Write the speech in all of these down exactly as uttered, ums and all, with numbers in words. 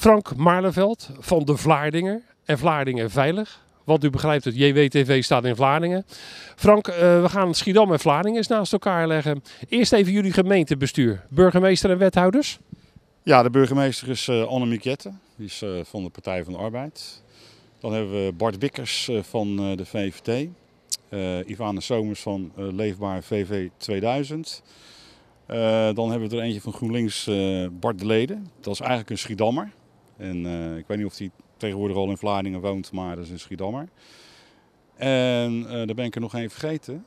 Frank Maarleveld van de Vlaardinger en Vlaardingen Veilig. Want u begrijpt het, J W T V staat in Vlaardingen. Frank, uh, we gaan Schiedam en Vlaardingen eens naast elkaar leggen. Eerst even jullie gemeentebestuur, burgemeester en wethouders. Ja, de burgemeester is uh, Annemiek Jette, die is uh, van de Partij van de Arbeid. Dan hebben we Bart Bikkers uh, van uh, de V V T. Uh, Ivane Somers van uh, Leefbaar V V tweeduizend. Uh, dan hebben we er eentje van GroenLinks, uh, Bart de Leden. Dat is eigenlijk een Schiedammer. En, uh, ik weet niet of hij tegenwoordig al in Vlaardingen woont, maar dat is een Schiedammer. En uh, daar ben ik er nog één vergeten.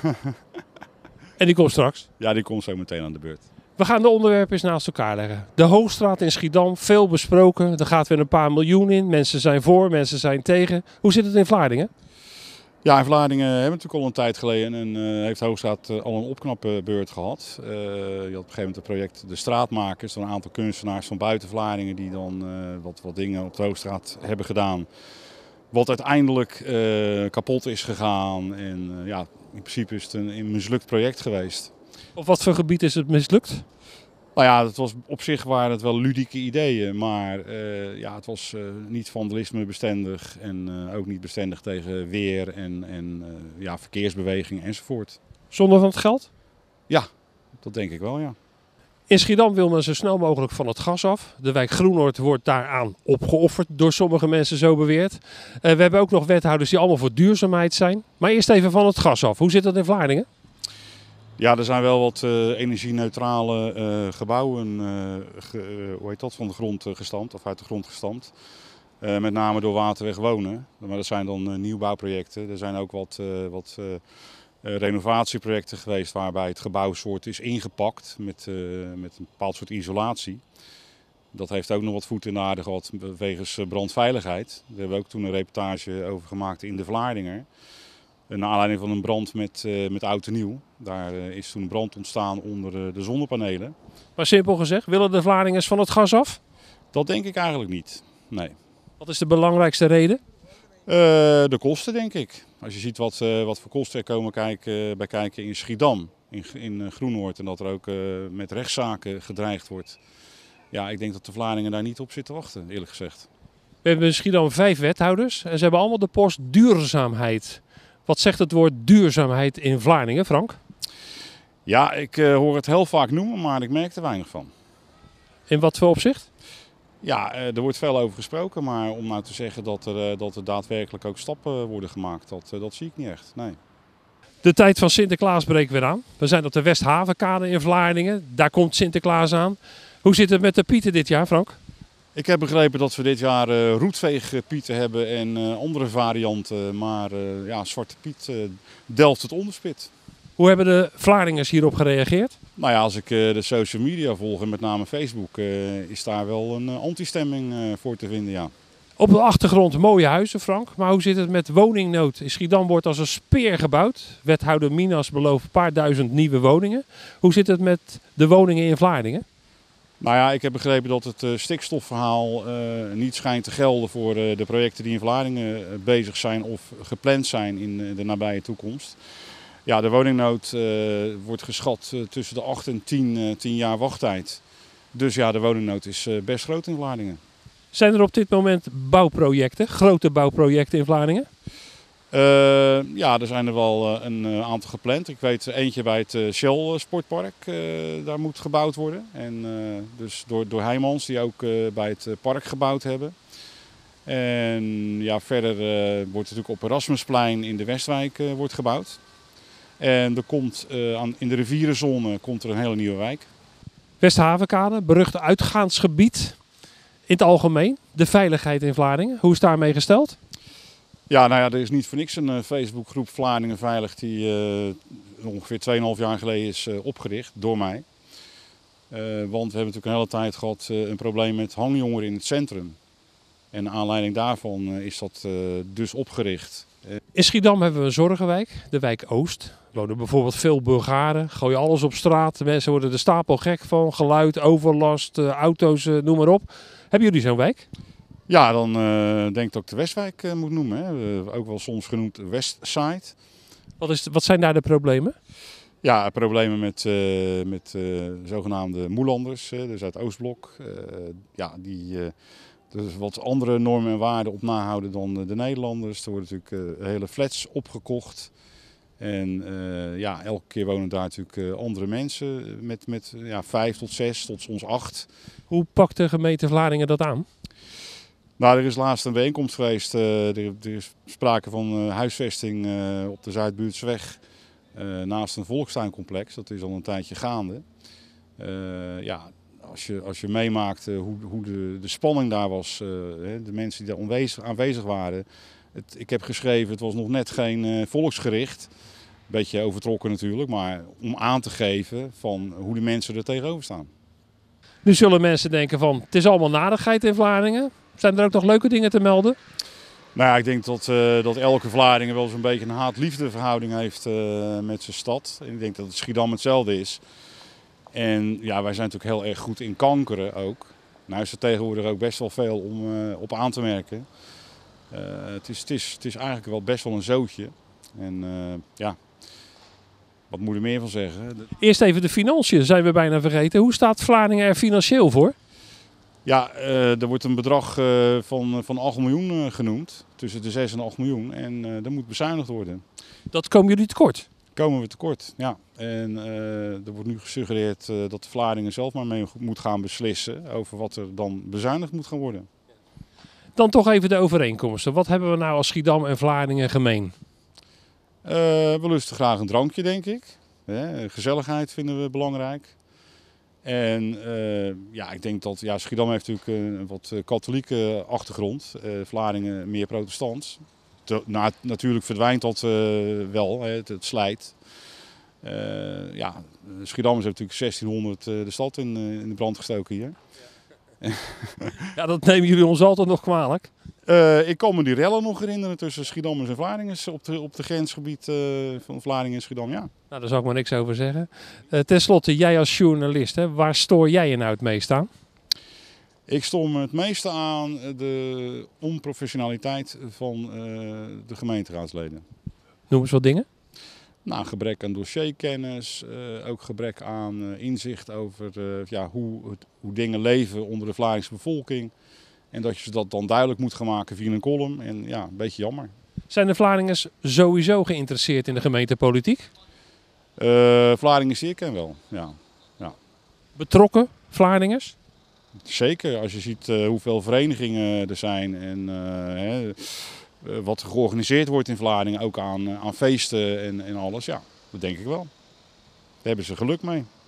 En die komt straks? Ja, die komt zo meteen aan de beurt. We gaan de onderwerpen eens naast elkaar leggen. De Hoogstraat in Schiedam, veel besproken. Er gaat weer een paar miljoen in. Mensen zijn voor, mensen zijn tegen. Hoe zit het in Vlaardingen? Ja, in Vlaardingen hebben we natuurlijk al een tijd geleden en uh, heeft de Hoogstraat uh, al een opknapbeurt gehad. Uh, je had op een gegeven moment het project De Straatmakers, een aantal kunstenaars van buiten Vlaardingen die dan uh, wat, wat dingen op de Hoogstraat hebben gedaan. Wat uiteindelijk uh, kapot is gegaan en uh, ja, in principe is het een, een mislukt project geweest. Op wat voor gebied is het mislukt? Nou ja, het was, op zich waren het wel ludieke ideeën, maar uh, ja, het was uh, niet vandalisme bestendig en uh, ook niet bestendig tegen weer en, en uh, ja, verkeersbeweging enzovoort. Zonde van het geld? Ja, dat denk ik wel, ja. In Schiedam wil men zo snel mogelijk van het gas af. De wijk Groenoord wordt daaraan opgeofferd, door sommige mensen zo beweerd. Uh, we hebben ook nog wethouders die allemaal voor duurzaamheid zijn. Maar eerst even van het gas af. Hoe zit dat in Vlaardingen? Ja, er zijn wel wat uh, energie-neutrale uh, gebouwen uh, ge, uh, hoe heet dat, van de grond uh, gestampt, of uit de grond gestampt. Uh, met name door Waterweg Wonen. Maar dat zijn dan uh, nieuwbouwprojecten. Er zijn ook wat, uh, wat uh, uh, renovatieprojecten geweest waarbij het gebouwsoort is ingepakt met, uh, met een bepaald soort isolatie. Dat heeft ook nog wat voet in de aarde gehad wegens brandveiligheid. Daar hebben we ook toen een reportage over gemaakt in de Vlaardinger. Naar aanleiding van een brand met, uh, met oud en nieuw. Daar uh, is toen een brand ontstaan onder uh, de zonnepanelen. Maar simpel gezegd, willen de Vlaardingers van het gas af? Dat denk ik eigenlijk niet, nee. Wat is de belangrijkste reden? Uh, de kosten, denk ik. Als je ziet wat, uh, wat voor kosten er komen kijken, bij kijken in Schiedam, in, in uh, Groenoord. En dat er ook uh, met rechtszaken gedreigd wordt. Ja, ik denk dat de Vlaardingen daar niet op zitten wachten, eerlijk gezegd. We hebben in Schiedam vijf wethouders en ze hebben allemaal de post duurzaamheid. Wat zegt het woord duurzaamheid in Vlaardingen, Frank? Ja, ik uh, hoor het heel vaak noemen, maar ik merk er weinig van. In wat voor opzicht? Ja, uh, er wordt veel over gesproken, maar om nou te zeggen dat er, uh, dat er daadwerkelijk ook stappen worden gemaakt, dat, uh, dat zie ik niet echt, nee. De tijd van Sinterklaas breekt weer aan. We zijn op de Westhavenkade in Vlaardingen. Daar komt Sinterklaas aan. Hoe zit het met de Pieten dit jaar, Frank? Ik heb begrepen dat we dit jaar uh, roetveegpieten hebben en uh, andere varianten. Maar uh, ja, Zwarte Piet uh, delft het onderspit. Hoe hebben de Vlaardingers hierop gereageerd? Nou ja, als ik uh, de social media volg en met name Facebook, uh, is daar wel een uh, anti-stemming uh, voor te vinden, ja. Op de achtergrond mooie huizen, Frank. Maar hoe zit het met woningnood? In Schiedam wordt als een speer gebouwd. Wethouder Minas belooft een paar duizend nieuwe woningen. Hoe zit het met de woningen in Vlaardingen? Nou ja, ik heb begrepen dat het uh, stikstofverhaal uh, niet schijnt te gelden voor uh, de projecten die in Vlaardingen uh, bezig zijn of gepland zijn in uh, de nabije toekomst. Ja, de woningnood uh, wordt geschat uh, tussen de acht en tien, uh, tien jaar wachttijd. Dus ja, de woningnood is uh, best groot in Vlaardingen. Zijn er op dit moment bouwprojecten, grote bouwprojecten in Vlaardingen? Uh, ja, er zijn er wel uh, een uh, aantal gepland. Ik weet eentje bij het uh, Shell sportpark, uh, daar moet gebouwd worden. En, uh, dus door, door Heijmans, die ook uh, bij het uh, park gebouwd hebben. En ja, verder uh, wordt natuurlijk op Erasmusplein in de Westwijk uh, wordt gebouwd. En er komt, uh, aan, in de rivierenzone komt er een hele nieuwe wijk. Westhavenkade, berucht uitgaansgebied in het algemeen. De veiligheid in Vlaardingen, hoe is daarmee gesteld? Ja, nou ja, er is niet voor niks een uh, Facebookgroep Vlaardingen Veilig die uh, ongeveer twee komma vijf jaar geleden is uh, opgericht door mij. Uh, want we hebben natuurlijk een hele tijd gehad uh, een probleem met hangjongeren in het centrum. En naar aanleiding daarvan uh, is dat uh, dus opgericht. Uh, in Schiedam hebben we een zorgenwijk, de wijk Oost. Er wonen bijvoorbeeld veel Bulgaren, gooien alles op straat. De mensen worden er stapel gek van, geluid, overlast, uh, auto's, uh, noem maar op. Hebben jullie zo'n wijk? Ja, dan uh, denk ik dat ik de Westwijk uh, moet noemen. Hè. Uh, ook wel soms genoemd Westside. Wat, is, wat zijn daar de problemen? Ja, problemen met, uh, met uh, zogenaamde moelanders, uh, dus uit het Oostblok. Uh, ja, die uh, dus wat andere normen en waarden op nahouden dan de Nederlanders. Er worden natuurlijk uh, hele flats opgekocht. En uh, ja, elke keer wonen daar natuurlijk uh, andere mensen met, met ja, vijf tot zes tot soms acht. Hoe pakt de gemeente Vlaardingen dat aan? Nou, er is laatst een bijeenkomst geweest. Uh, er, er is sprake van uh, huisvesting uh, op de Zuidbuurtsweg uh, naast een volkstuincomplex. Dat is al een tijdje gaande. Uh, ja, als je, als je meemaakt uh, hoe, hoe de, de spanning daar was, uh, de mensen die daar onwezig, aanwezig waren. Het, ik heb geschreven, het was nog net geen uh, volksgericht. Beetje overtrokken natuurlijk, maar om aan te geven van hoe de mensen er tegenover staan. Nu zullen mensen denken van, het is allemaal narigheid in Vlaardingen. Zijn er ook nog leuke dingen te melden? Nou ja, ik denk dat, uh, dat elke Vlaardingen wel zo'n beetje een haat-liefde verhouding heeft uh, met zijn stad. En ik denk dat het Schiedam hetzelfde is. En ja, wij zijn natuurlijk heel erg goed in kankeren ook. Nou is er tegenwoordig ook best wel veel om uh, op aan te merken. Uh, het, is, het, is, het is eigenlijk wel best wel een zootje. En uh, ja, wat moet je er meer van zeggen? Eerst even de financiën, zijn we bijna vergeten. Hoe staat Vlaardingen er financieel voor? Ja, uh, er wordt een bedrag uh, van, van acht miljoen uh, genoemd. Tussen de zes en acht miljoen. En uh, dat moet bezuinigd worden. Dat komen jullie tekort? Komen we tekort, ja. En uh, er wordt nu gesuggereerd uh, dat de Vlaardingen zelf maar mee moet gaan beslissen over wat er dan bezuinigd moet gaan worden. Dan toch even de overeenkomsten. Wat hebben we nou als Schiedam en Vlaardingen gemeen? Uh, we lusten graag een drankje, denk ik. Hè, gezelligheid vinden we belangrijk. En uh, ja, ik denk dat ja, Schiedam heeft natuurlijk een wat katholieke achtergrond. Uh, Vlaardingen meer protestants. Te, na, natuurlijk verdwijnt dat uh, wel, hè, het, het slijt. Uh, ja, Schiedam is natuurlijk zestienhonderd uh, de stad in, uh, in de brand gestoken hier. Ja, dat nemen jullie ons altijd nog kwalijk. Uh, ik kan me die rellen nog herinneren tussen Schiedammers en Vlaardingers op de, op de grensgebied uh, van Vlaardingen en Schiedam, ja. Nou, daar zal ik maar niks over zeggen. Uh, ten slotte, jij als journalist, hè, waar stoor jij je nou het meest aan? Ik stoor me het meeste aan de onprofessionaliteit van uh, de gemeenteraadsleden. Noem eens wat dingen. Nou, gebrek aan dossierkennis, uh, ook gebrek aan uh, inzicht over uh, ja, hoe, het, hoe dingen leven onder de Vlaamse bevolking. En dat je dat dan duidelijk moet gaan maken via een column. En ja, een beetje jammer. Zijn de Vlaardingers sowieso geïnteresseerd in de gemeentepolitiek? Uh, Vlaardingen zeer ken wel, ja. ja. Betrokken Vlaardingers? Zeker, als je ziet uh, hoeveel verenigingen er zijn en uh, hè, uh, wat georganiseerd wordt in Vlaardingen, ook aan, uh, aan feesten en, en alles. Ja, dat denk ik wel. Daar hebben ze geluk mee.